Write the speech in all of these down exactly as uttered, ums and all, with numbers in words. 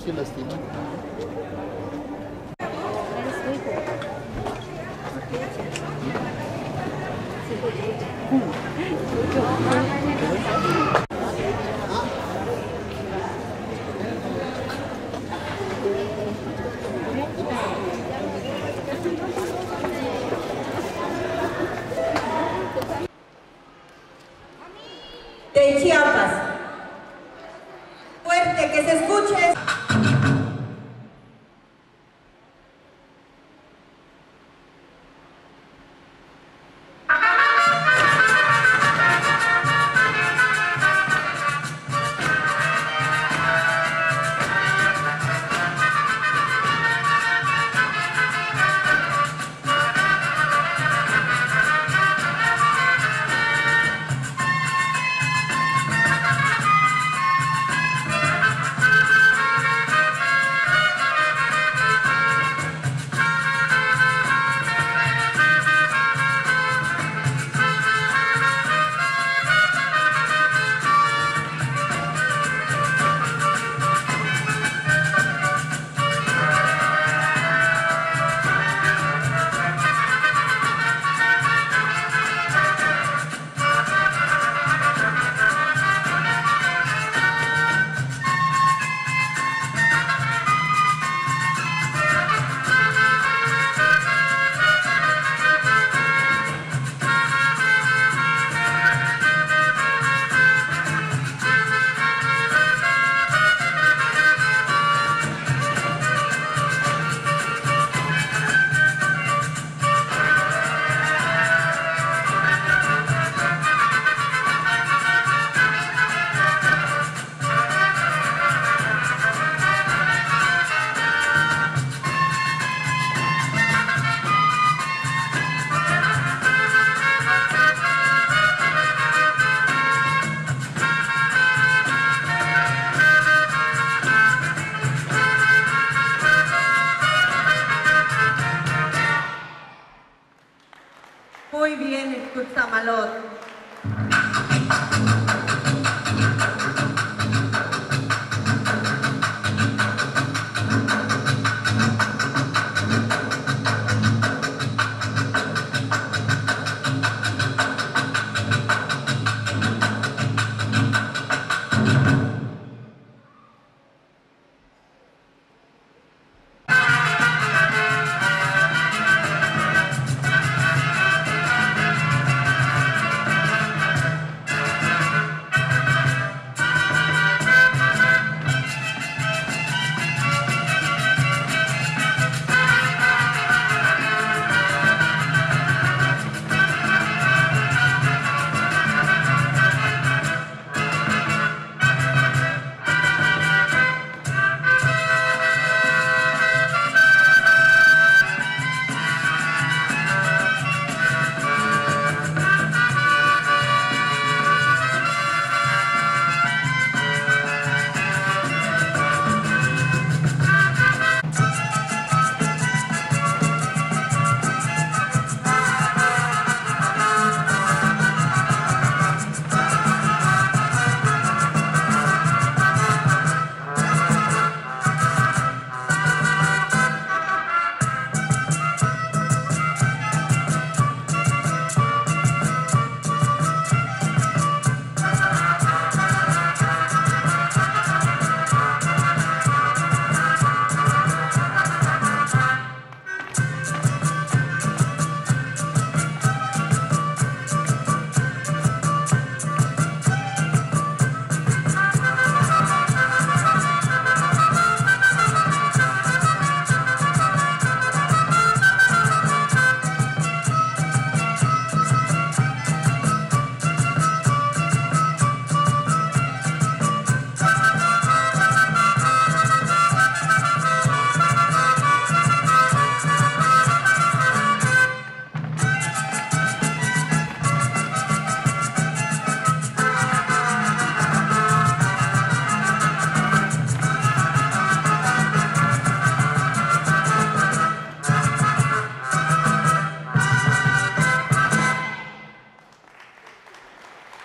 sí lastima. De Chiapas. Fuerte, que se escuche. Muy bien, Cuchamalot.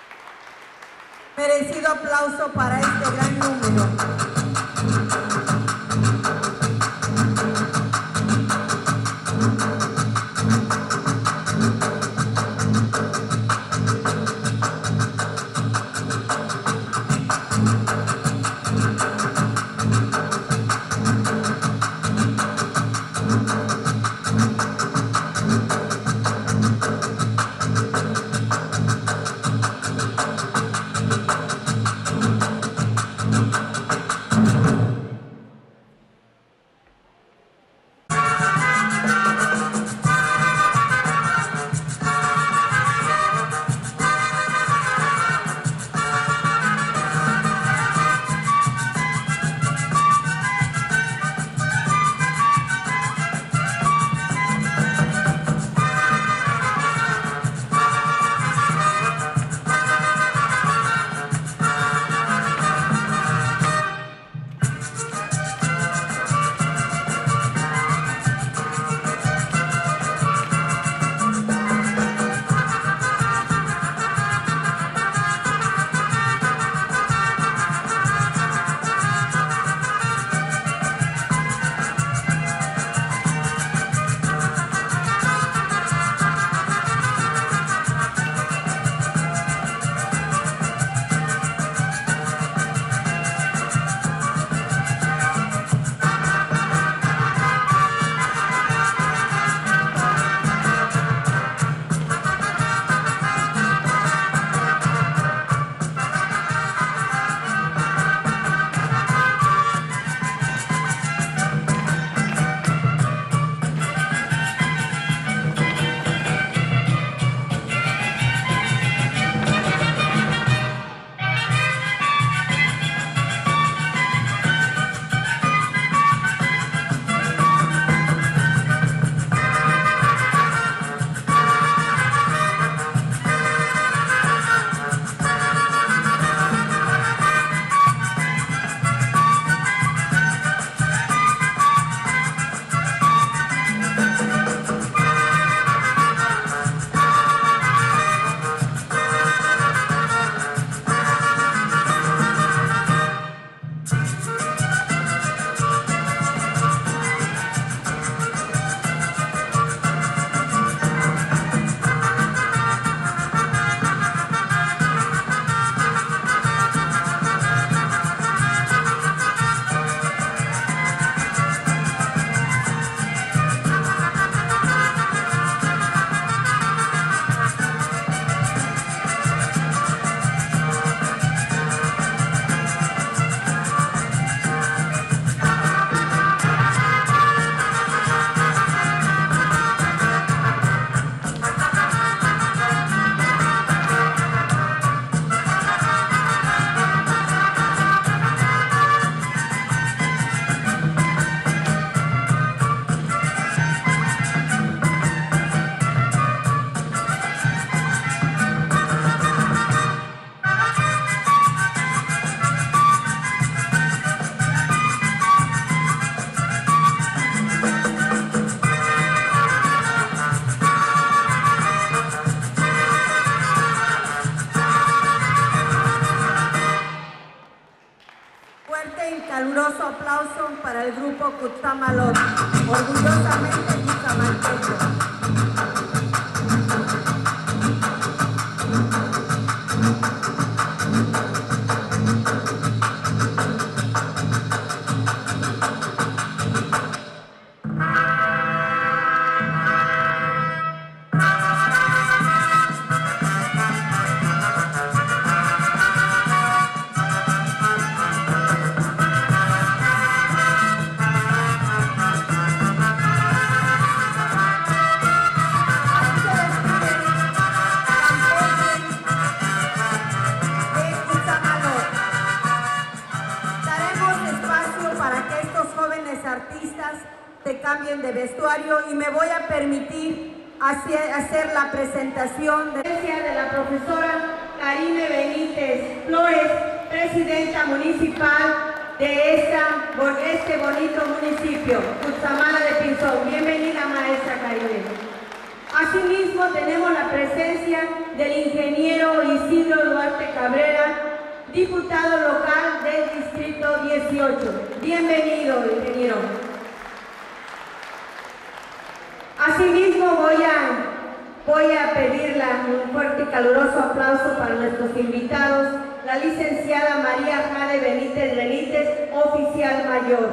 Merecido aplauso para este gran número. para el grupo Cutzamaloc, orgullosamente guatemalteco. Artistas te cambien de vestuario y me voy a permitir hacer la presentación de, de la profesora Karime Benítez Flores, presidenta municipal de esta, este bonito municipio, Cutzamala de Pinzón. Bienvenida, maestra Karime. Asimismo, tenemos la presencia del ingeniero Isidro Duarte Cabrera, diputado local del Distrito dieciocho. Bienvenido, ingeniero. Asimismo, voy a, voy a pedirle un fuerte y caluroso aplauso para nuestros invitados, la licenciada María Jade Benítez Benítez, oficial mayor,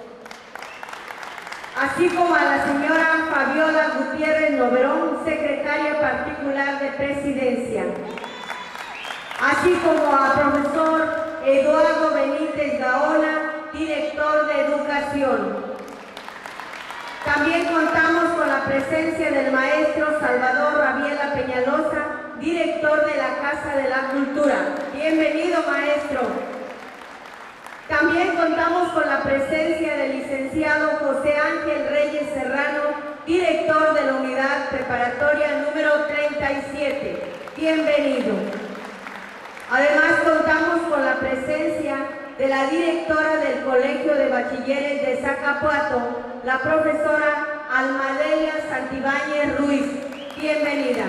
así como a la señora Fabiola Gutiérrez Noverón, secretaria particular de Presidencia, así como al profesor Eduardo Benítez Gaona, director de Educación. También contamos con la presencia del maestro Salvador Rabiela Peñalosa, director de la Casa de la Cultura. Bienvenido, maestro. También contamos con la presencia del licenciado José Ángel Reyes Serrano, director de la Unidad Preparatoria número treinta y siete. Bienvenido. Además, contamos con la presencia de la directora del Colegio de Bachilleres de Zacapuato, la profesora Almadelia Santibáñez Ruiz. Bienvenida.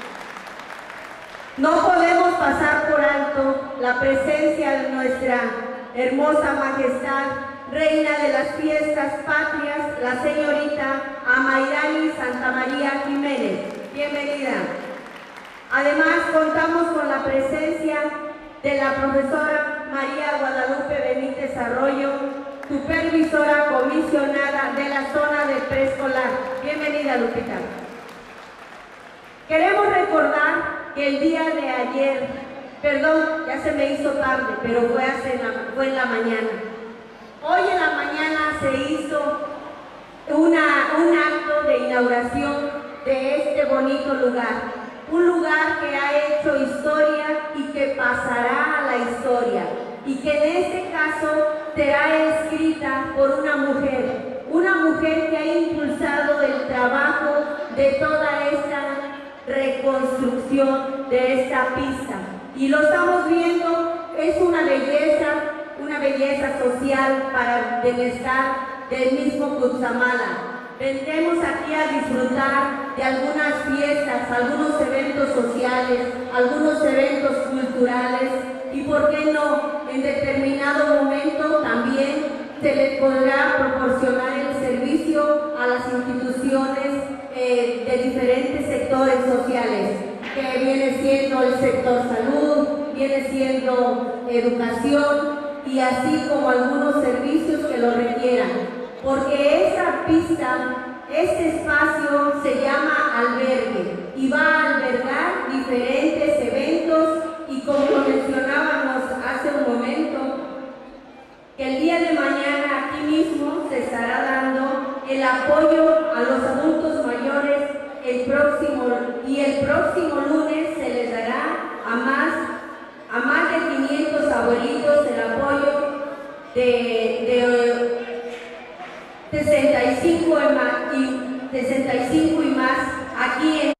No podemos pasar por alto la presencia de nuestra hermosa majestad, reina de las fiestas patrias, la señorita Amairani Santa María Jiménez. Bienvenida. Además, contamos con la presencia de la profesora María Guadalupe Benítez Arroyo, supervisora comisionada de la zona de preescolar. Bienvenida, Lupita. Queremos recordar que el día de ayer, perdón, ya se me hizo tarde, pero fue, hace la, fue en la mañana. Hoy en la mañana se hizo una, un acto de inauguración de este bonito lugar. Un lugar que ha hecho historia y que pasará a la historia, y que en este caso será escrita por una mujer, una mujer que ha impulsado el trabajo de toda esta reconstrucción de esta pista. Y lo estamos viendo, es una belleza, una belleza social para el bienestar del mismo Cutzamala. Vendremos aquí a disfrutar de algunas fiestas, algunos eventos sociales, algunos eventos culturales y, por qué no, en determinado momento también se les podrá proporcionar el servicio a las instituciones eh, de diferentes sectores sociales, que viene siendo el sector salud, viene siendo educación y así como algunos servicios que lo requieran. Porque esa pista, este espacio se llama albergue y va a albergar diferentes eventos y, como lo mencionábamos hace un momento, que el día de mañana aquí mismo se estará dando el apoyo a los adultos mayores el próximo, y el próximo lunes se les dará a más, a más de quinientos abuelitos el apoyo de, de sesenta y cinco y más aquí en